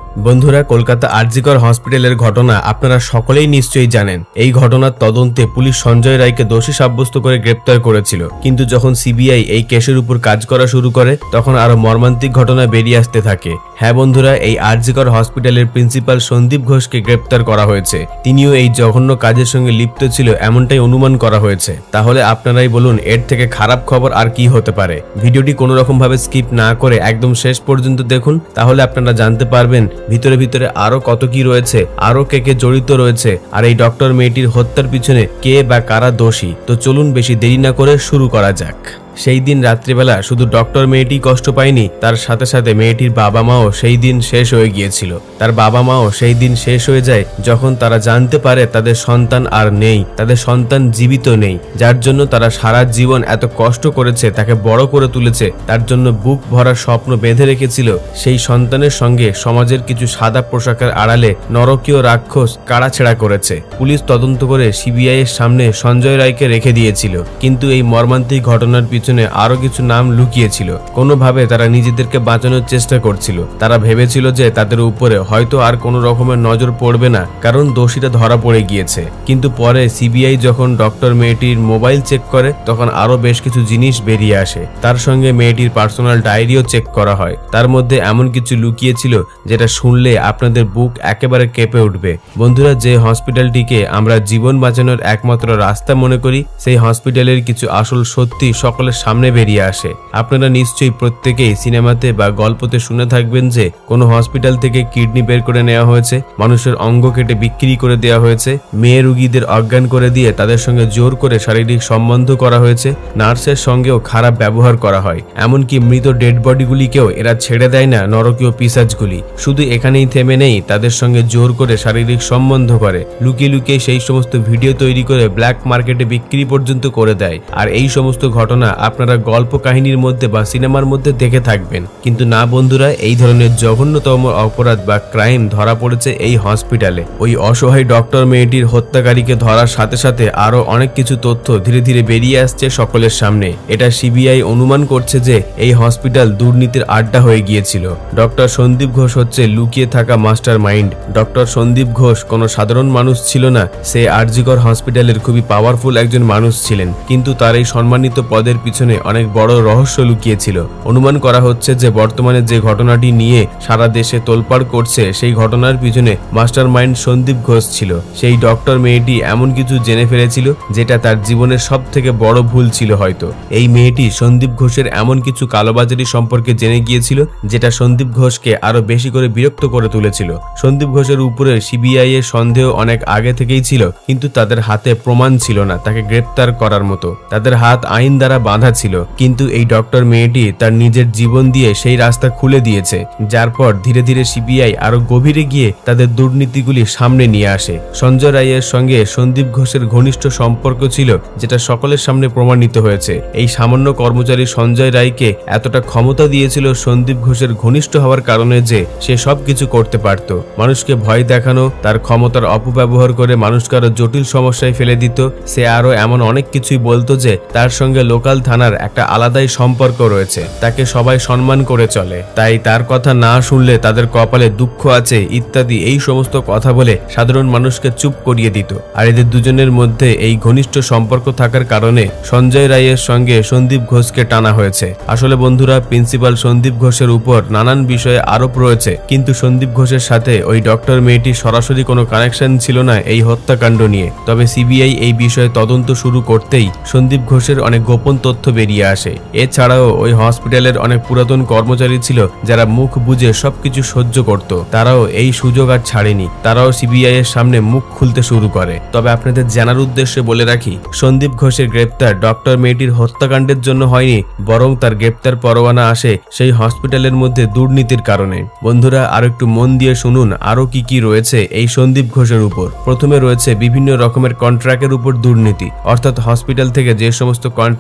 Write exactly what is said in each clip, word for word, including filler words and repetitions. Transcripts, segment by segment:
বন্ধুরা, কলকাতা আরজিকর হসপিটালের ঘটনা আপনারা সকলেই নিশ্চয়ই জানেন। এই ঘটনার তদন্তে পুলিশ সঞ্জয় রায়কে দোষী সাব্যস্ত করে গ্রেপ্তার করেছিল, কিন্তু যখন সিবিআই এই কেসের উপর কাজ করা শুরু করে তখন আরো মর্মান্তিক ঘটনা বেরিয়ে আসতে থাকে। হ্যাঁ বন্ধুরা, এই আরজিকর হসপিটালের প্রিন্সিপাল সন্দীপ ঘোষকে গ্রেপ্তার করা হয়েছে। তিনিও এই জঘন্য কাজের সঙ্গে লিপ্ত ছিল এমনটাই অনুমান করা হয়েছে। তাহলে আপনারাই বলুন, এর থেকে খারাপ খবর আর কি হতে পারে? ভিডিওটি কোনো রকম ভাবে স্কিপ না করে একদম শেষ পর্যন্ত দেখুন, তাহলে আপনারা জানতে পারবেন ভিতরে ভিতরে আরো কত কি রয়েছে, আরো কে কে জড়িত রয়েছে, আর এই ডক্টর মেয়েটির হত্যার পিছনে কে বা কারা দোষী। তো চলুন বেশি দেরি না করে শুরু করা যাক। সেই দিন রাত্রিবেলা শুধু ডক্টর মেয়েটি কষ্ট পায়নি, তার সাথে সাথে মেয়েটির বাবা মাও সেই দিন শেষ হয়ে গিয়েছিল। তার বাবা মাও সেই দিন শেষ হয়ে যায় যখন তারা জানতে পারে তাদের সন্তান আর নেই, তাদের সন্তান জীবিত নেই। যার জন্য তারা সারা জীবন এত কষ্ট করেছে, তাকে বড় করে তুলেছে, তার জন্য বুক ভরা স্বপ্ন বেঁধে রেখেছিল। সেই সন্তানের সঙ্গে সমাজের কিছু সাদা পোশাকের আড়ালে নরকীয় রাক্ষস কাড়াছেড়া করেছে। পুলিশ তদন্ত করে সিবিআই এর সামনে সঞ্জয় রায়কে রেখে দিয়েছিল, কিন্তু এই মর্মান্তিক ঘটনার পিছনে আরো কিছু নাম লুকিয়েছিল। কোনোভাবে তারা নিজেদেরকে বাঁচানোর চেষ্টা করছিল। তারা ভেবেছিল যে তাদের উপরে হয়তো আর কোনো রকমের নজর পড়বে না, কারণ দোষীরা ধরা পড়ে গিয়েছে। কিন্তু পরে সিবিআই যখন ডক্টর মেয়েটির মোবাইল চেক করে তখন আরো বেশ কিছু জিনিস বেরিয়ে আসে। তার সঙ্গে মেয়েটির পার্সোনাল ডায়েরিও চেক করা হয়। তার মধ্যে এমন কিছু লুকিয়েছিল যেটা শুনলে আপনাদের বুক একেবারে কেঁপে উঠবে। বন্ধুরা, যে হসপিটালটিকে আমরা জীবন বাঁচানোর একমাত্র রাস্তা মনে করি, সেই হসপিটালের কিছু আসল সত্যি সকলের সামনে বেরিয়ে আসে। আপনারা নিশ্চয়ই প্রত্যেকেই সিনেমাতে বা গল্পতে শুনে থাকবেন যে কোনো হসপিটাল থেকে কিডনি বের করে নেওয়া হয়েছে, মানুষের অঙ্গ কেটে বিক্রি করে দেওয়া হয়েছে, মেয়ে রোগীদের অজ্ঞান করে দিয়ে তাদের সঙ্গে জোর করে শারীরিক সম্বন্ধ করা হয়েছে, নার্সের সঙ্গেও খারাপ ব্যবহার করা হয়, এমনকি মৃত ডেড বডিগুলিকেও এরা ছেড়ে দেয় না নরকীয় পিশাচগুলি। শুধু এখানেই থেমে নেই, তাদের সঙ্গে জোর করে শারীরিক সম্বন্ধ করে, লুকিয়ে লুকিয়ে সেই সমস্ত ভিডিও তৈরি করে ব্ল্যাক মার্কেটে বিক্রি পর্যন্ত করে দেয়। আর এই সমস্ত ঘটনা আপনারা গল্প কাহিনীর মধ্যে বা সিনেমার মধ্যে দেখে থাকবেন, কিন্তু না বন্ধুরা, এই ধরনের জঘন্যতম অপরাধ বা ক্রাইম ধরা পড়েছে এই হসপিটালে। ওই অসহায় ডক্টর মেয়েটির হত্যাকারীকে ধরার সাথে সাথে আরো অনেক কিছু তথ্য ধীরে ধীরে বেরিয়ে আসছে সকলের সামনে। এটা সিবিআই অনুমান করছে যে এই হসপিটাল দুর্নীতির আড্ডা হয়ে গিয়েছিল। ডক্টর সন্দীপ ঘোষ হচ্ছে লুকিয়ে থাকা master mind. Doctor Sandeep Ghosh কোনো সাধারণ মানুষ ছিল না, সে আরজিকর হসপিটালের খুবই পাওয়ারফুল একজন মানুষ ছিলেন, কিন্তু তার এই সম্মানিত পদের পিছনে অনেক বড় রহস্য লুকিয়েছিল। অনুমান করা হচ্ছে যে বর্তমানে যে ঘটনাটি নিয়ে সারা দেশে তোলপাড় করছে, সেই ঘটনার পিছনে মাস্টার মাইন্ড সন্দীপ ঘোষ ছিল। সেই ডক্টর মেয়েটি এমন কিছু জেনে ফেলেছিল যেটা তার জীবনের সব থেকে বড় ভুল ছিল হয়তো। এই মেয়েটি সন্দীপ ঘোষের এমন কিছু কালোবাজারি সম্পর্কে জেনে গিয়েছিল যেটা সন্দীপ ঘোষকে আরো বেশি করে বিরক্ত করে তুলেছিল। সন্দীপ ঘোষের উপরে সিবিআই এর সন্দেহ অনেক আগে থেকেই ছিল, কিন্তু তাদের হাতে প্রমাণ ছিল না তাকে গ্রেপ্তার করার মতো। তাদের হাত আইন দ্বারা বাঁধা ছিল, কিন্তু এই ডক্টর মেয়েটি তার নিজের জীবন দিয়ে সেই রাস্তা খুলে দিয়েছে, যার পর ধীরে ধীরে সিবিআই আরো গভীরে গিয়ে তাদের দুর্নীতিগুলি সামনে নিয়ে আসে। সঞ্জয় রায়ের সঙ্গে সন্দীপ ঘোষের ঘনিষ্ঠ সম্পর্ক ছিল, যেটা সকলের সামনে প্রমাণিত হয়েছে। এই সামান্য কর্মচারী সঞ্জয় রায়কে এতটা ক্ষমতা দিয়েছিল সন্দীপ ঘোষের ঘনিষ্ঠ হওয়ার কারণে যে সে সবকিছু করতে পারত। মানুষকে ভয় দেখানো, তার ক্ষমতার অপব্যবহার করে মানুষকে আরো জটিল সমস্যায় ফেলে দিত। সে আরো এমন অনেক কিছুই বলতো যে তার সঙ্গে লোকাল থানার একটা আলাদাই সম্পর্ক রয়েছে, তাকে সবাই সম্মান করে চলে, তাই তার কথা না শুনলে তাদের কপালে দুঃখ আছে ইত্যাদি এই সমস্ত কথা বলে সাধারণ মানুষকে চুপ করিয়ে দিত। আর এদের দুজনের মধ্যে এই ঘনিষ্ঠ সম্পর্ক থাকার কারণে সঞ্জয় রায়ের সঙ্গে সন্দীপ ঘোষকে টানা হয়েছে। আসলে বন্ধুরা, প্রিন্সিপাল সন্দীপ ঘোষের উপর নানান বিষয়ে আরোপ রয়েছে, কিন্তু সন্দীপ ঘোষের সাথে ওই ডক্টর মেয়েটি সরাসরি কোনো কানেকশন ছিল না এই হত্যাকাণ্ড নিয়ে। তবে সিবিআই এই বিষয়ে তদন্ত শুরু করতেই সন্দীপ ঘোষের অনেক গোপন তথ্য বেরিয়ে আসে। এছাড়াও ওই হসপিটালের অনেক পুরাতন কর্মচারী ছিল যারা মুখ বুঝে সবকিছু সহ্য করত, তারাও এই সুযোগ আর ছাড়েনি, তারাও সিবিআই এর সামনে মুখ খুলতে শুরু করে। তবে আপনাদের জানার উদ্দেশ্যে বলে রাখি, সন্দীপ ঘোষের গ্রেপ্তার ডক্টর মেয়েটির হত্যাকাণ্ডের জন্য হয়নি, বরং তার গ্রেপ্তার পরোয়ানা আসে সেই হসপিটালের মধ্যে দুর্নীতির কারণে। বন্ধুরা, আরো একটু মন দিয়ে শুনুন আরো কি কি রয়েছে এই সন্দীপ ঘোষের উপর। প্রথমে রয়েছে বিভিন্ন রকমের কন্ট্রাক্টের উপর দুর্নীতি, অর্থাৎ হসপিটাল থেকে যে সমস্ত কন্ট্রাক্টগুলি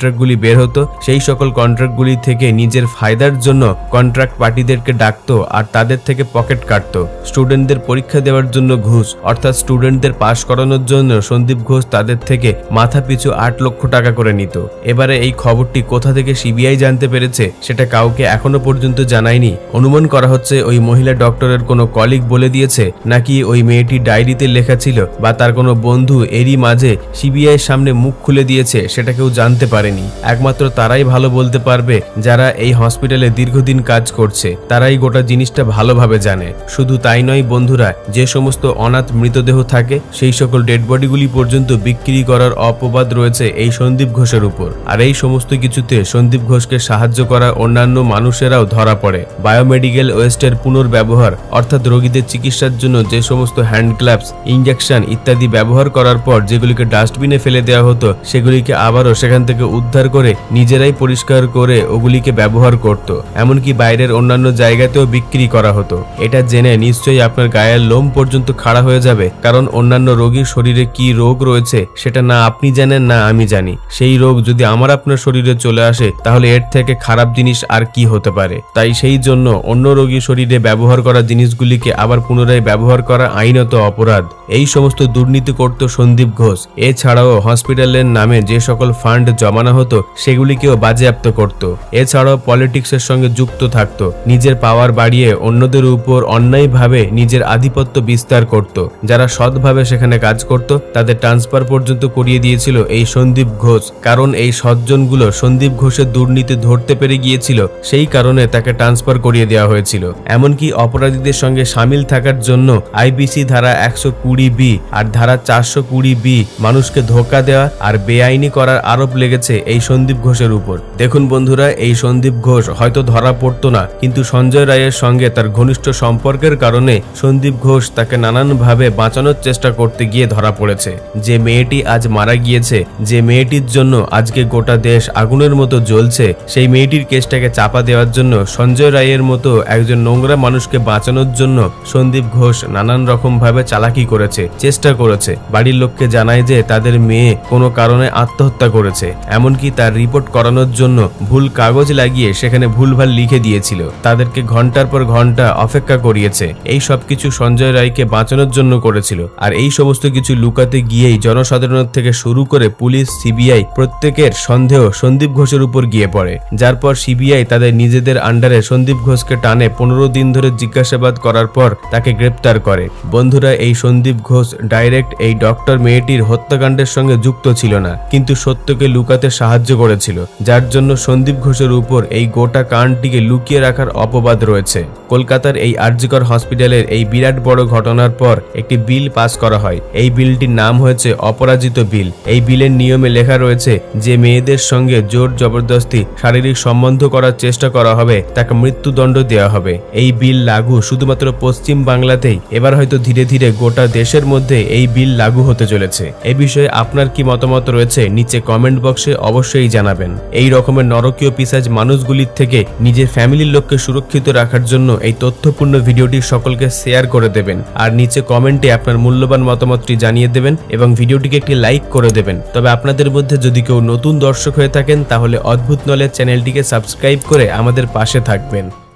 বের হতো সেই সকল কন্ট্রাক্টগুলি থেকে নিজের ফায়দার জন্য কন্ট্রাক্ট পার্টিদেরকে ডাকতো আর তাদের থেকে পকেট কাটতো। স্টুডেন্টদের পরীক্ষা দেওয়ার জন্য ঘুষ, অর্থাৎ স্টুডেন্টদের পাশ করানোর জন্য সন্দীপ ঘোষ তাদের থেকে মাথা পিছু আট লক্ষ টাকা করে নিত। এবারে এই খবরটি কোথা থেকে সিবিআই জানতে পেরেছে সেটা কাউকে এখনো পর্যন্ত জানায়নি। অনুমান করা হচ্ছে ওই মহিলা ডক্টরের কোনো কলিগ বলে দিয়েছে, নাকি ওই মেয়েটি ডায়েরিতে লেখা ছিল, বা তার কোনো বন্ধু এরই মাঝে সিবিআই সামনে মুখ খুলে দিয়েছে, সেটা কেউ জানতে পারেনি। একমাত্র তারাই ভালো বলতে পারবে যারা এই হসপিটালে দীর্ঘদিন কাজ করছে, তারাই গোটা জিনিসটা ভালোভাবে জানে। শুধু তাই নয় বন্ধুরা, যে সমস্ত অনাথ মৃতদেহ থাকে সেই সকল ডেড বডিগুলি পর্যন্ত বিক্রি করার অপবাদ রয়েছে এই সন্দীপ ঘোষের উপর। আর এই সমস্ত কিছুতে সন্দীপ ঘোষকে সাহায্য করা অন্যান্য মানুষেরাও ধরা পড়ে। বায়োমেডিক্যাল ওয়েস্টের পুনর্ব্যবহার, অর্থাৎ রোগীদের চিকিৎসার জন্য যে সমস্ত হ্যান্ড গ্লাভস, ইঞ্জেকশন ইত্যাদি ব্যবহার করার পর যেগুলিকে ডাস্টবিনে ফেলে দেওয়া হতো, সেগুলিকে আবারও সেখান থেকে উদ্ধার করে নিজেরাই পরিষ্কার করে ওগুলিকে ব্যবহার করত। এমনকি বাইরের অন্যান্য জায়গাতেও বিক্রি করা হতো। এটা জেনে নিশ্চয়ই আপনার গায়ের লোম পর্যন্ত খাড়া হয়ে যাবে, কারণ অন্যান্য রোগীর শরীরে কি রোগ রয়েছে সেটা না আপনি জানেন না আমি জানি। সেই রোগ যদি আমার আপনার শরীরে চলে আসে তাহলে এর থেকে খারাপ জিনিস আর কি হতে পারে। তাই সেই জন্য অন্য রোগীর শরীরে ব্যবহার করা জিনিসগুলিকে আবার পুনরায় ব্যবহার করা আইনত অপরাধ। এই সমস্ত দুর্নীতি করত সন্দীপ ঘোষ। এছাড়াও হসপিটালের নামে যে সকল ফান্ড জমানো হতো সেগুলিকেও বাজেয়াপ্ত করত। এছাড়াও পলিটিক্সের সঙ্গে যুক্ত থাকত। নিজের পাওয়ার বাড়িয়ে অন্যদের উপর অন্যায়ভাবে নিজের আধিপত্য বিস্তার করত। যারা সৎভাবে সেখানে কাজ করত তাদের ট্রান্সফার পর্যন্ত করিয়ে দিয়েছিল এই সন্দীপ ঘোষ। কারণ এই সজ্জনগুলো সন্দীপ ঘোষের দুর্নীতি ধরতে পেরে গিয়েছিল, সেই কারণে তাকে ট্রান্সফার করিয়ে দেওয়া হয়েছিল। এমনকি অপরাধীদের সঙ্গে সামিল থাকার জন্য আইপিসি ধারা একশো কুড়ি বি আর ধারা চারশো কুড়ি বি মানুষকে ধোকা দেওয়া আর বেআইনি করার আরোপ লেগেছে এই সন্দীপ ঘোষের উপর। দেখুন বন্ধুরা, এই সন্দীপ ঘোষ হয়তো ধরা পড়তো না, কিন্তু সঞ্জয় রায়ের সঙ্গে তার ঘনিষ্ঠ সম্পর্কের কারণে সন্দীপ ঘোষ তাকে নানানভাবে বাঁচানোর চেষ্টা করতে গিয়ে ধরা পড়েছে। যে মেয়েটি আজ মারা গিয়েছে, যে মেয়েটির জন্য আজকে গোটা দেশ আগুনের মতো জ্বলছে, সেই মেয়েটির কেসটাকে চাপা দেওয়ার জন্য সঞ্জয় রায়ের মতো একজন নোংরা মানুষকে বাঁচানোর জন্য সন্দীপ ঘোষ নানান রকম ভাবে চালাকি করেছে, চেষ্টা করেছে। বাড়ির লোককে জানায় যে তাদের মেয়ে কোনো কারণে আত্মহত্যা করেছে, এমনকি তার রিপোর্ট করানোর জন্য ভুল কাগজ লাগিয়ে সেখানে ভুলভাল লিখে দিয়েছিল। তাদেরকে ঘন্টার পর ঘন্টা অপেক্ষা করিয়েছে। এই সবকিছু সঞ্জয় রায়কে বাঁচানোর জন্য করেছিল। আর এই সমস্ত কিছু লুকাতে গিয়েই জনসাধারণের থেকে শুরু করে পুলিশ, সিবিআই প্রত্যেকের সন্দেহ সন্দীপ ঘোষের উপর গিয়ে পড়ে, যার পর সিবিআই তাদের নিজেদের আন্ডারে সন্দীপ ঘোষকে টানে পনেরো দিন ধরে জিজ্ঞাসাবাদ করার পর তাকে গ্রেপ্তার করে। বন্ধুরা, এই সন্দীপ ঘোষ ডাইরেক্ট এই ডক্টর মেয়েটির হত্যাকাণ্ডের সঙ্গে যুক্ত ছিল না, কিন্তু সত্যকে লুকাতে সাহায্য করেছিল, যার জন্য সন্দীপ ঘোষের উপর এই গোটা কাণ্ডটিকে লুকিয়ে রাখার অপবাদ রয়েছে। কলকাতার এই আরজিকর হসপিটালের এই বিরাট বড় ঘটনার পর একটি বিল পাস করা হয়। এই বিলটির নাম হয়েছে অপরাজিত বিল। এই বিলের নিয়মে লেখা রয়েছে যে মেয়েদের সঙ্গে জোর জবরদস্তি শারীরিক সম্বন্ধ করার চেষ্টা করা হবে তাকে মৃত্যুদণ্ড দেওয়া হবে। এই বিল লাগু শুধুমাত্র পশ্চিম বাংলাতেই, এবার হয়তো ধীরে ধীরে গোটা দেশের মধ্যে এই বিল লাগু হতে চলেছে। এ বিষয়ে আপনার কি মতামত রয়েছে নিচে কমেন্ট বক্সে অবশ্যই জানাবেন। এই রকমের নরকীয় পিশাচ মানুষগুলির থেকে নিজের ফ্যামিলির লোককে সুরক্ষিত রাখার জন্য এই তথ্যপূর্ণ ভিডিওটি সকলকে শেয়ার করে দেবেন, আর নিচে কমেন্টে আপনার মূল্যবান মতামতটি জানিয়ে দেবেন এবং ভিডিওটিকে একটি লাইক করে দেবেন। তবে আপনাদের মধ্যে যদি কেউ নতুন দর্শক হয়ে থাকেন তাহলে অদ্ভুত নলেজ চ্যানেলটিকে সাবস্ক্রাইব করে আমাদের পাশে থাকবেন।